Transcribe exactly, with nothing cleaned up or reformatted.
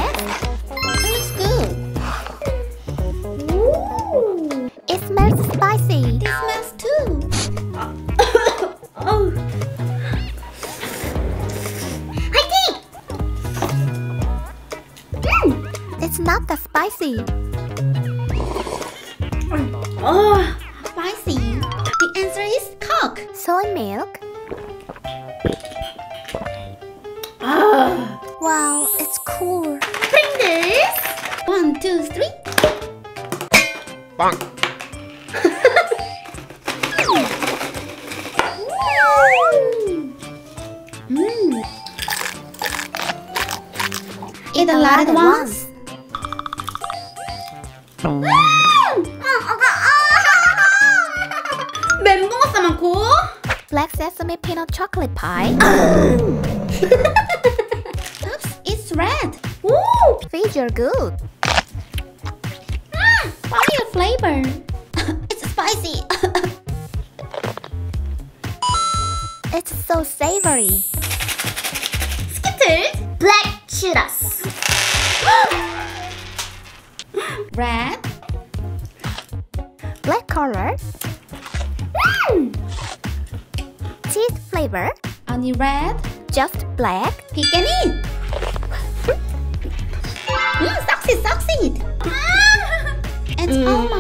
best. It looks good. Ooh. It smells spicy. It smells too. Oh. I think. Mm. It's not that spicy. Oh, spicy. The answer is Coke. Soy milk. Ah. Wow, it's cool. Pringles. One, two, three. Bonk. Mm. Eat a lot at once. 왜 먹었어, 많고? Black sesame peanut chocolate pie. Oops, it's red. Ooh, Feels you're good. mm, fire flavor. It's spicy. It's so savory. Skittles. Black Cheetos. Red. Black color. Mm. Cheese flavor. Only red. Just black. Pick and eat. Mm, succeed, succeed. And Mm. almost.